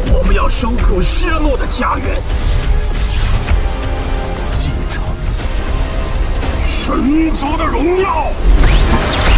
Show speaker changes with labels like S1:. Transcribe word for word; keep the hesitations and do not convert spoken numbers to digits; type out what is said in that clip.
S1: 我们要收复失落的家园，继承神族的荣耀。